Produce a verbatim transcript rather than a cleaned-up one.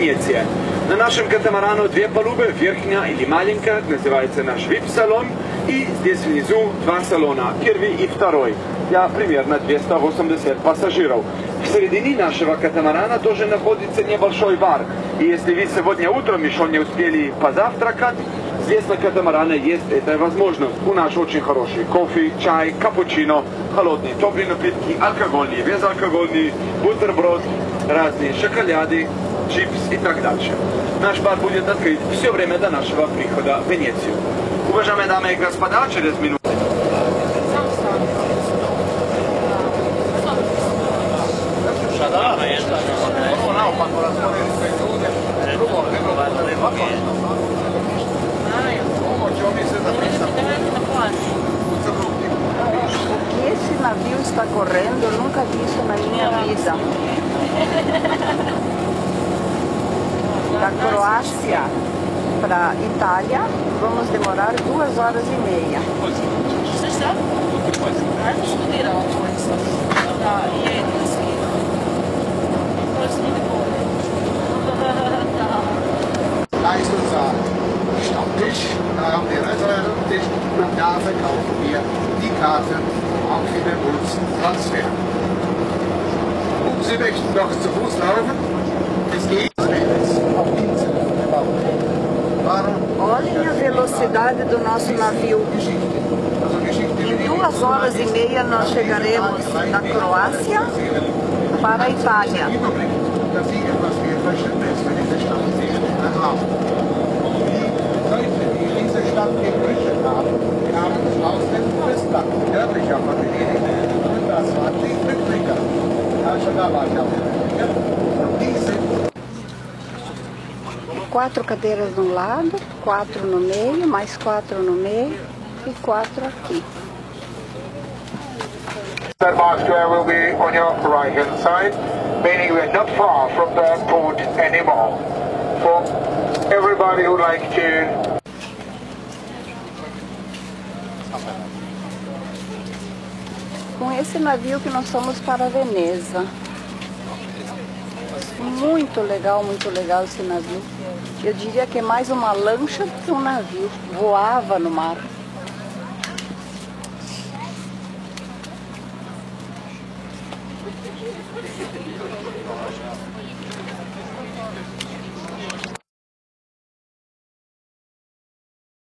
Венеция. На нашем катамарану две палубы, верхняя или маленькая, называется наш ви ай пи-салон. И здесь внизу два салона, первый и второй, для примерно двухсот восьмидесяти пассажиров. В середине нашего катамарана тоже находится небольшой бар. И если вы сегодня утром еще не успели позавтракать, здесь на катамаране есть эта возможность. У нас очень хороший кофе, чай, капучино, холодные, теплые напитки, алкогольные, безалкогольные, бутерброд, разные шоколады, чипс и так дальше. Наш бар будет открыт все время до нашего прихода в Венецию. Уважаемые дамы и господа, через минуту. Esse navio está correndo, eu nunca vi isso na minha vida. Da Croácia para Itália, vamos demorar duas horas e meia. Da ist unser Stammtisch, da haben wir Reservierungstisch und da verkaufen wir die Karte auch für den Bus-Transfer. Und Sie möchten doch zu Fuß laufen? Es geht auf Insel gebaut. Warum? Olhem a velocidade do nosso navio. Em duas horas e meia nós chegaremos da Croácia para a Itália. Dass Sie etwas mehr Verständnis für diese Stadt haben. Die Leute, die diese Stadt gegründet haben, die haben es aus dem Festland nördlicher von Venedig und das waren die Flüchtlinge. Also da war ich auch und die sind Quatro cadeiras de um lado, quatro no meio, mais quatro no meio e quatro aqui. That bar square will be on your right hand side, meaning we are not far from the port anymore. For everybody who like to Com esse navio que nós fomos para Veneza. Muito legal, muito legal esse navio. Eu diria que é mais uma lancha do que um navio. Voava no mar.